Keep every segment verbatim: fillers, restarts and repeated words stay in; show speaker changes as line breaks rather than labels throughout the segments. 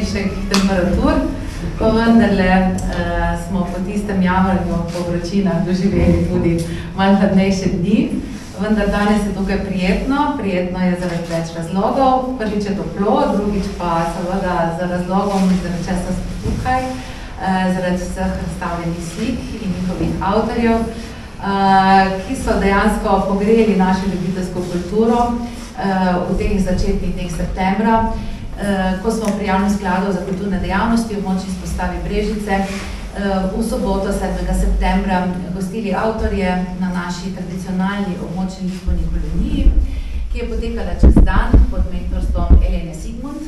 prijetnejših temperatur, pa vendarle uh, smo po tistem jamarju po vročinah doživeli tudi malo hladnejše dni. Vendar danes je tukaj prijetno, prijetno je zaradi več razlogov. Prvič je toplo, drugič pa seveda z razlogom, zaradi česa smo tukaj, uh, zaradi vseh razstavljenih slik in njihovih avtorjev, uh, ki so dejansko pogreli našo ljubiteljsko kulturo uh, v teh začetnih dneh septembra, uh, ko smo pri Javnem skladu za kulturne dejavnosti v območni izpostavi Brežice v soboto sedmega septembra gostili avtorje na naši tradicionalni območni likovni koloniji, ki je potekala čez dan pod mentorstvom Elene Sigmund.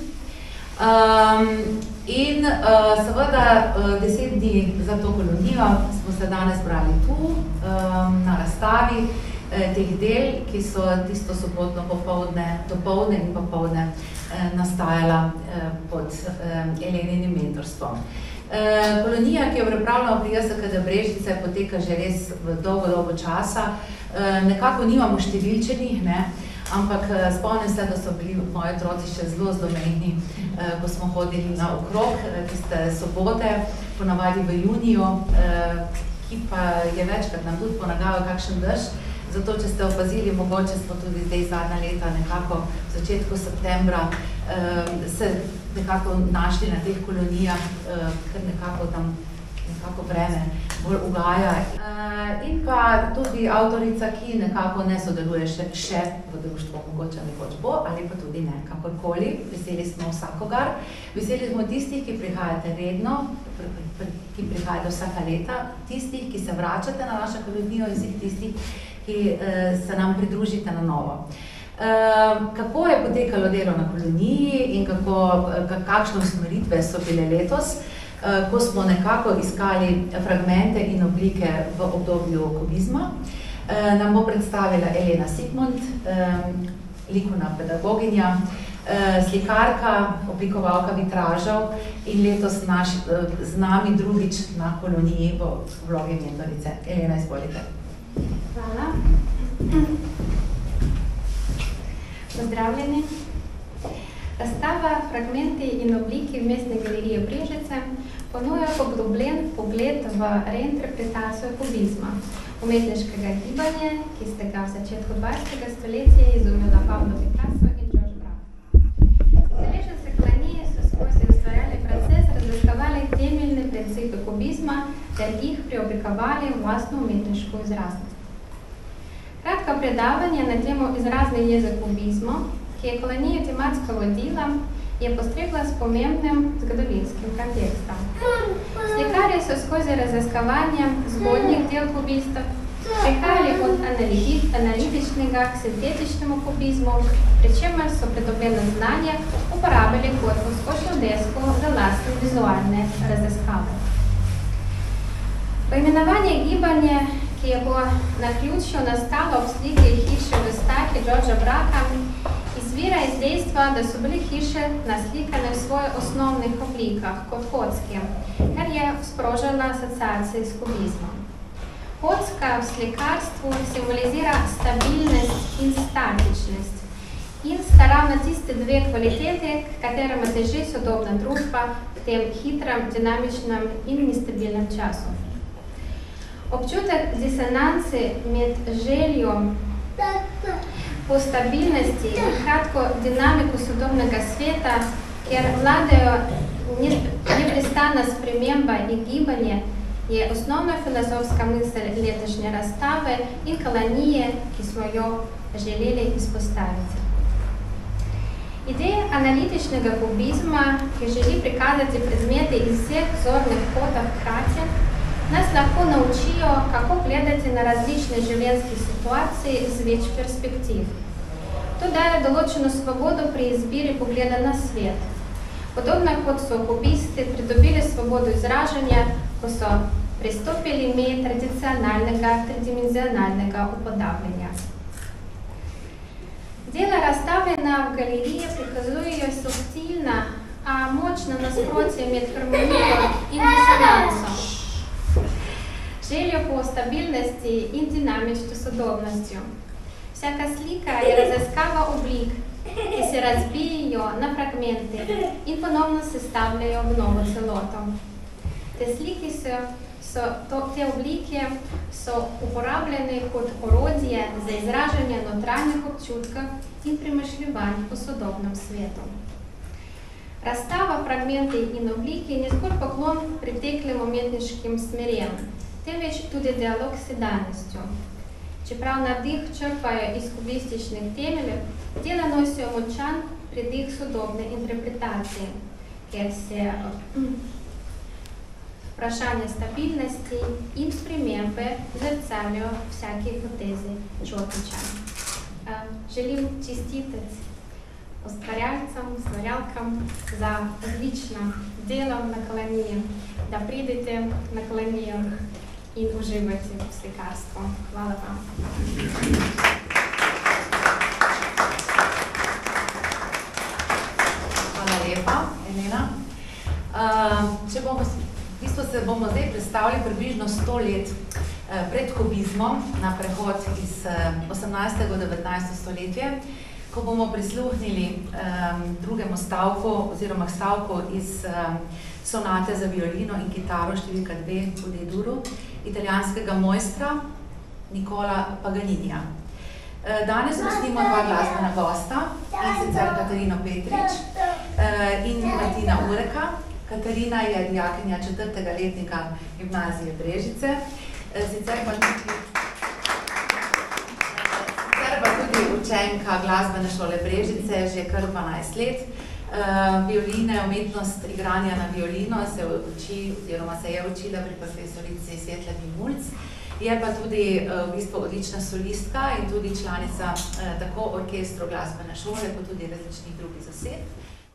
Um, in uh, seveda uh, deset dni za to kolonijo smo se danes brali tu, um, na razstavi eh, teh del, ki so tisto sobotno popoldne, dopoldne in popoldne eh, nastajala eh, pod eh, Eleninim mentorstvom. Uh, kolonija, ki jo pripravljamo pri J S K D Brežice, poteka že res v dolgo, dolgo časa. Uh, nekako nimamo številčenih, ne? Ampak uh, spomnim se, da so bili moji otroci še zelo, zelo mehni, uh, ko smo hodili na okrog, uh, tiste sobote, ponavadi v juniju, uh, ki pa je večkrat nam tudi ponagajo kakšen dež. Zato, če ste opazili, mogoče smo tudi zdaj zadnja leta nekako v začetku septembra uh, se nekako našli na teh kolonijah, uh, ker nekako tam nekako vreme bolj ugaja. Uh, in pa tudi avtorica, ki nekako ne sodeluje še, še v društvu, mogoče nekoč bo, ali pa tudi ne, kakorkoli. Veseli smo vsakogar. Veseli smo tistih, ki prihajate redno, ki prihajate vsaka leta, tistih, ki se vračate na našo kolonijo in vseh tistih, ki uh, se nam pridružite na novo. Uh, kako je potekalo delo na koloniji in kako, kakšne usmeritve so bile letos, uh, ko smo nekako iskali fragmente in oblike v obdobju kubizma. Uh, nam bo predstavila Elena Sigmund, um, likovna pedagoginja, uh, slikarka, oblikovalka vitražev in letos naš, uh, z nami drugič na koloniji v vlogi mentorice. Elena, izvolite.
Hvala. Pozdravljeni. Razstava Fragmenti in obliki v Mestne galerije Brežice ponuja poglobljen pogled v reinterpretacijo kubizma, umetniškega gibanja, ki ste ga v začetku dvajsetega stoletja izumila Pablo Picasso in George Braque. Udeleženci kolonije so skozi ustvarjalni proces raziskovali temeljne principe kubizma ter jih preoblikovali v vlastno umetniško izraznost. Kratka predavanje na temo izrazni jezik kubizma, ki je kolonijo tematsko vodila, je postregla s pomembnim zgodovinskim kontekstom. Slikarji so skozi raziskovanje zgodnjih del kubistov prihajali od analitičnega k sintetičnemu kubizmu, pri čemer so pridobljeno znanje uporabili kot vzkošno desko za lastne vizualne raziskave. Poimenovanje gibanje, ki je po naključju nastalo ob sliki hiše v Staki Georgea Bracka, izvira iz dejstva, da so bili hiše naslikane v svojih osnovnih oblikah kot kocke, kar je sprožila asociacije s kubizmom. Kocka v slikarstvu simbolizira stabilnost in statičnost in sta ravno tiste dve kvalitete, katerima teži sodobna družba v tem hitrem, dinamičnem in nestabilnem času. Občutek disonance med željo po stabilnosti in kratko dinamiko sodobnega sveta, kjer vladajo neprestana sprememba in gibanje, je osnovna filozofska misel letošnje razstave in kolonije, ki smo jo želeli izpostaviti. Ideja analitičnega kubizma, ki želi prikazati predmete iz vseh zornih kotov hkrati, nas lahko naučijo, kako gledati na različne življenjske situacije z več perspektiv. To daje določeno svobodo pri izbiri pogleda na svet. Podobno kot so kubisti pridobili svobodo izražanja, ko so pristopili med tradicionalnega, tridimenzionalnega upodabljanja. Dela razstavljena v galeriji prikazujejo subtilna, a močna nasprotje med harmonijo in disonanco, željo po stabilnosti in dinamično sodobnostjo. Vsaka slika je raziskava oblik, ki se razbijajo na fragmente in ponovno sestavljajo v novo celoto. Te sliki so, so to, te oblike so uporabljene kot orodje za izražanje notranjih občutkov in premišljevanj po sodobnem svetu. Razstava Fragmenti in obliki ni zgolj poklon priteklim umetniškim smerjem, temveč tudi dialog s sedanjostjo. Čeprav navdih črpajo iz kubističnih temeljev, dela nosijo močan pridih sodobne interpretacije, ker se vprašanje stabilnosti in spremembe zrcalijo vsaki hipotezi Čopiča. Želim čestitati ustvarjalcem, ustvarjalkam za odlično delo na koloniji, da pridete na kolonijo in uživajte v slikarstvu. Hvala vam.
Hvala lepa, Elena. Če bomo, v bistvu se bomo zdaj predstavili približno sto let pred kubizmom na prehod iz osemnajstega v devetnajsto stoletje, ko bomo prisluhnili um, drugemu stavku oziroma stavku iz um, sonate za violino in kitaro številka dve v D-duru italijanskega mojstra Nicola Paganinija. Danes gostimo dva glasbena gosta, in sicer Katarino Petrič uh, in Martina Ureka. Katarina je dijakinja četrtega letnika gimnazije Brežice, uh, sicer pa tudi pa tudi učenka glasbene šole Brežice, že kar dvanajst let. Uh, violine, umetnost igranja na violino se uči, oziroma se je učila pri profesorici Svetlani Mulc. Je pa tudi uh, v bistvu odlična solistka in tudi članica uh, tako orkestru glasbene šole, kot tudi različnih drugih zased.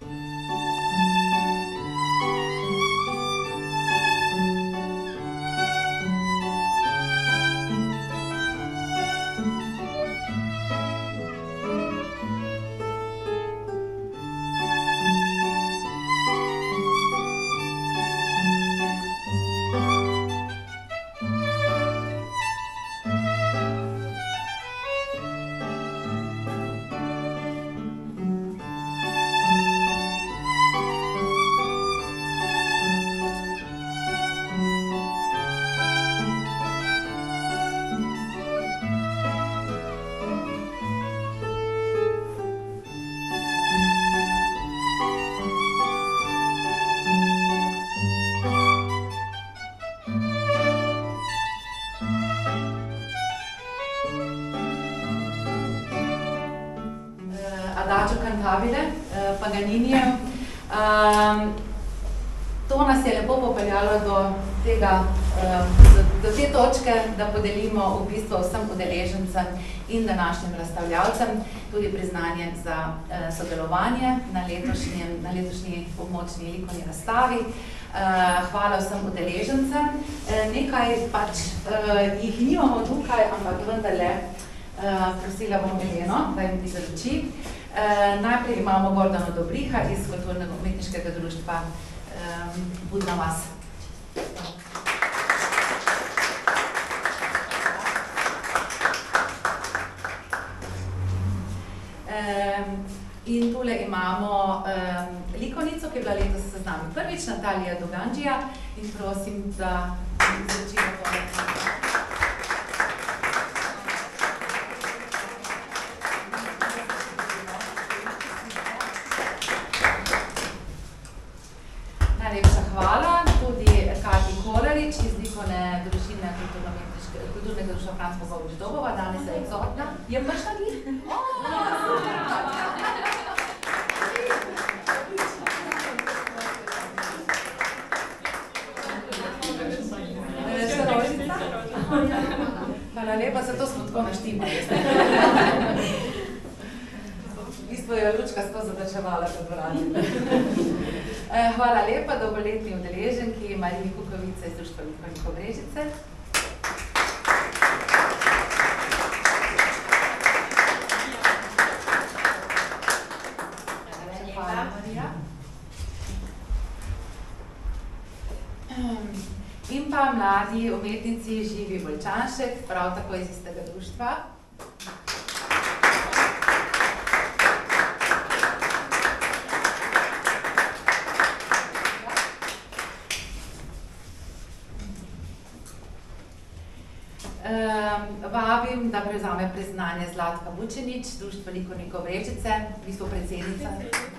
Paganinijev. Um, to nas je lepo popeljalo do, tega, um, do, do te točke, da podelimo v bistvu vsem udeležencem in današnjim razstavljavcem tudi priznanje za uh, sodelovanje na, na letošnji pomočni likovni razstavi. Uh, hvala vsem udeležencem. Uh, nekaj pač uh, jih nimamo tukaj, ampak vendarle uh, prosila bom Eleno, da jim izroči. Uh, najprej imamo Gordano Dobriha iz Kulturnega umetniškega društva um, Budna vas. Um, in tule imamo um, likovnico, ki je bila letos z nami prvič, Natalija Doganđija, in prosim, da izročimo to. Hvala tudi Kati Kolarič iz likovne družine Kulturnega društva Franc Bogovič-Dobova, danes je odsotna. Je prišla glih? Hvala lepa, zato smo tako naštimali. V bistvu je Lučka skozi začevala pred dvorani. Hvala lepa dolgoletni udeleženki Mariji Kukovice iz Društva likovnikov Brežice. Hvala, Marija. In pa mladi umetnici Živi Bolčanšek, prav tako iz istega društva. vabim, da prevzame priznanje Zlatka Vučenič, Društvo likovnikov Brežice, v bistvu predsednica.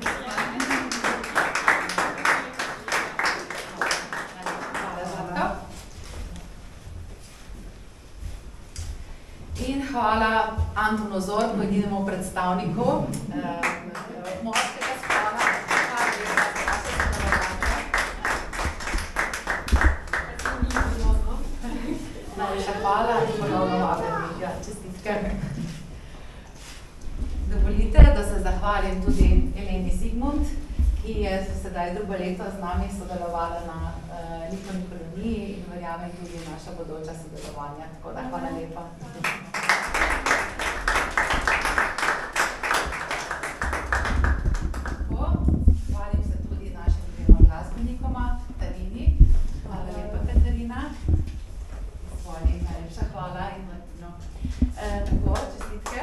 Hvala, Zlatka. In hvala Antonu Zorku, edinemu predstavniku moškega spola. Najlepša hvala in ponovno vabljeni. Ja, čestitke. Dovolite, da se zahvalim tudi Eleni Zigmund, ki je sedaj drugo leto z nami sodelovala na uh, likovni koloniji in verjamem tudi naša bodoča sodelovanja. Tako da hvala lepa. Hvalim se tudi našim dvema glasbenikoma, Tarini. Hvala lepa, Katarina. Najlepša hvala in Martino. E, tako, čestitke.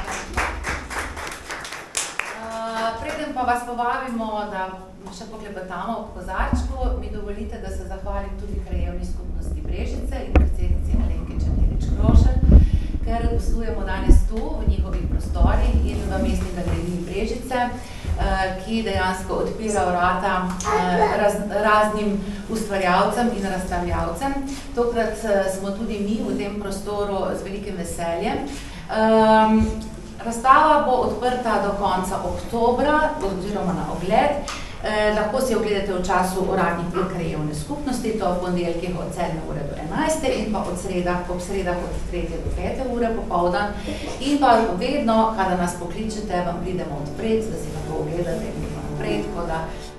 E, preden pa vas povabimo, da še poklepetamo ob kozarčku, mi dovolite, da se zahvalim tudi Krajevni skupnosti Brežice in predsednici Alenki Černelič-Krošelj, ker gostujemo danes tu, v njihovih prostorih in v Mestni galeriji Brežice, ki dejansko odpira vrata raz, raznim ustvarjalcem in razstavljavcem. Tokrat smo tudi mi v tem prostoru z velikim veseljem. Um, razstava bo odprta do konca oktobra, oziroma na ogled. Eh, lahko si ogledate v času uradnih dni krajevne skupnosti, to v ponedeljkih od sedme ure do enajste in pa od sredah, ob sredah od tretje do pete ure popoldan. In pa vedno, kada nas pokličete, vam pridemo odpred, da si lahko ogledate in naprej, tako da